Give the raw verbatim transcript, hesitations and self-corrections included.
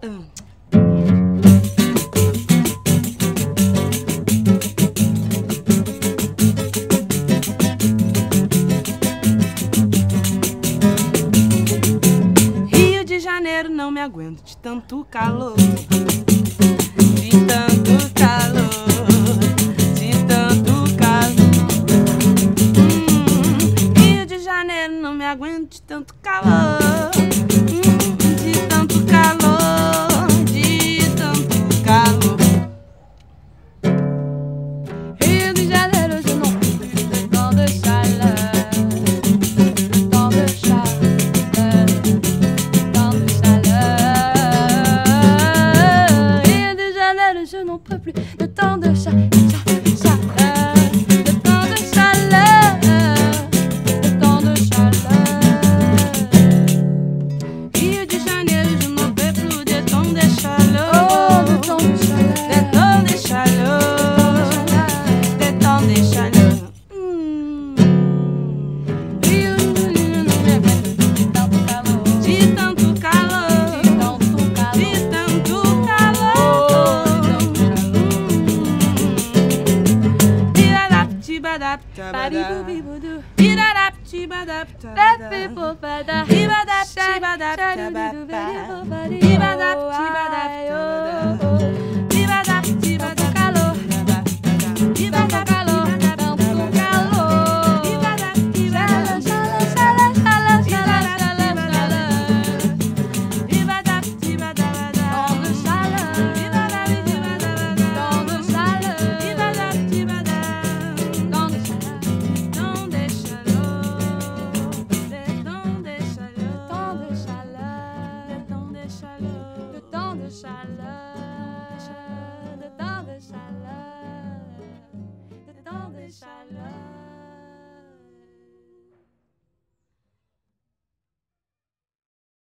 Rio de Janeiro, não me aguento de tanto calor, de tanto calor, de tanto calor. Hum, Rio de Janeiro, não me aguento de tanto calor, hum, de tanto calor, de tanto calor. Rio de Janeiro, je n'en peux plus de tant de chaleur, tant de chaleur, tant de chaleur. Rio de Janeiro, je n'en peux plus de tant de chaleur, de tant de chaleur, de tant de chaleur. Rio de Janeiro, je n'en peux plus de tant de chaleur, oh, de tant de chaleur, de tant de chaleur, de tant de chaleur. Hum. Rio de Janeiro, não me aguento de tanto calor, de tanto calor, de tanto calor, de tanto calor. Biraraptibadaptabada, biraraptibadaptabada, biraraptibadaptabada, biraraptibadaptabada, calor, tanto calor, tanto calor, biraraptibadaptabada, chaleur.